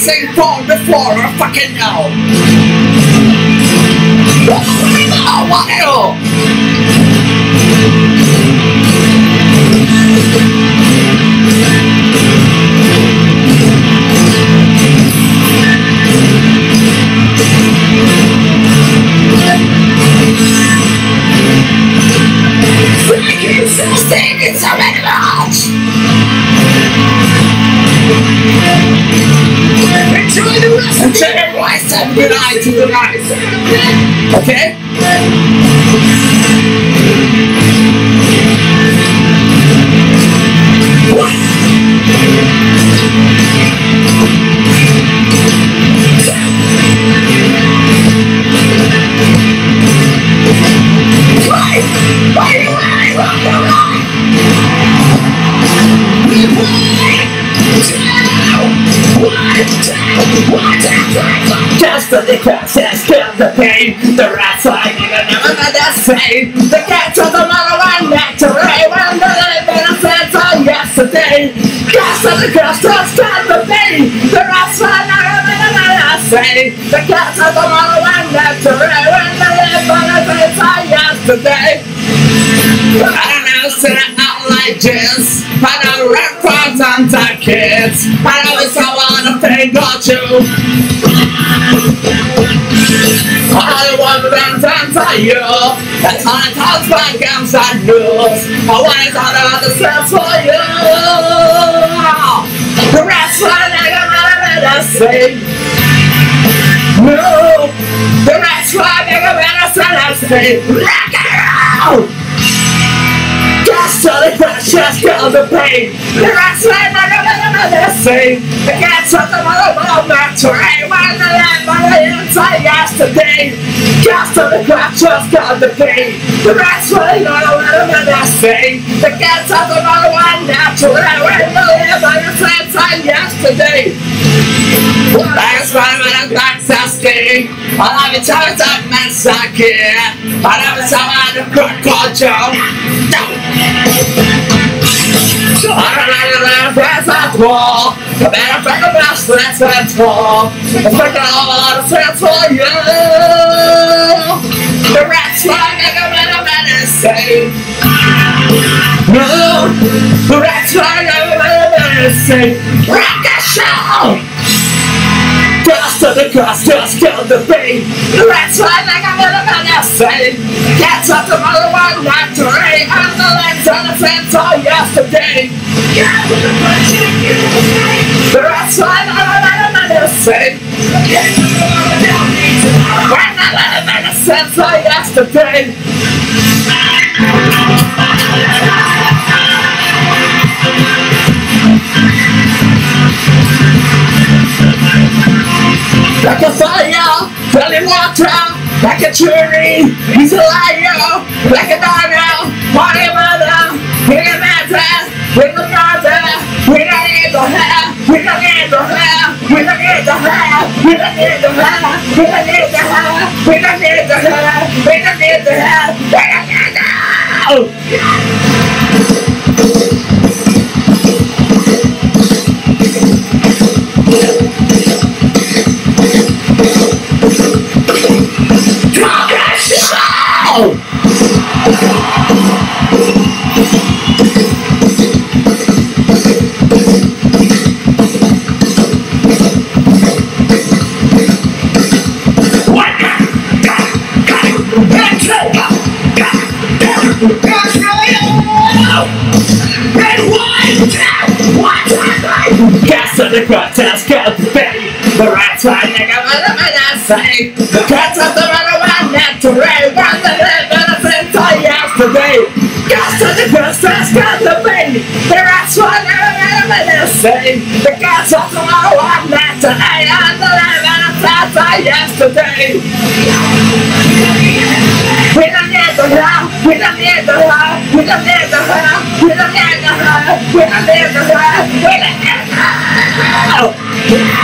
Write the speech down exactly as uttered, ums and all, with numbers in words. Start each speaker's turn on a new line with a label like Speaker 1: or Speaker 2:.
Speaker 1: sing for before I fucking know. Oh, what hell? It's so many much. Enjoy the rest of your voice and good night to the night. Okay? Why? Why do I want to lie? Just for the process, feel the pain. The rats like you never let us say. The cats of the mother one back to Ray. When the living sense of yesterday. Just for the process, feel the pain. The rats like you never let us say. The cats of the mother one back to Ray. When the living sense of yesterday. I don't know, sit out like this. I know rap parts and kids. I know it's all on a thing got you. I want to dance and tell you. That's how it talks back inside news. I want it all about the sense for you. The rest of the nigga better let us sing. No, the rest of the nigga better let us sing. Rock and roll. Just so the precious feel the pain. The rest of the nigga better let us sing. The cats of the mother will not terrain. When the land on the inside yesterday. Just so the precious feel the pain. The rest of the mother will let us sing. The cats of the mother will not terrain. When the land on the inside yesterday. That's why when I'm back to stay. I love it how it's up and suck it. I love it how I'm a quick culture. I don't know the best at all. I better find the best that's at all. I'm making a lot of sense for you. The rats fly like a better medicine. No, the rats fly like a better medicine. Rock the show. Just to the cross, just kill the pain. The rats fly like a better medicine. Cats up the mother one not to rain. And the legs on the fence all yesterday. The rats fly like a better medicine. When the better medicine all yesterday. Like a fire, filling water, like a tree, he's a liar, like a dino, money mother, we don't matter, we don't matter, we don't need the hair, we don't need the hair, we don't need the hair, we don't need the hair, we don't need the hair, we don't need the hair, we don't need the hair, we don't need the hair. Cats of the protest, got the baby. The rats are nigga, what am I not saying? The cats of the runner one net to rain. One the live in the same time yesterday. Cats of the protest, got the baby. The rats are nigga, what am I not saying? The cats of the runner one net to rain. And the live in the same time yesterday. We don't need the hair, we don't need the hair, we don't need the hair, we don't need the hair, we don't need the hair, we don't need the hair.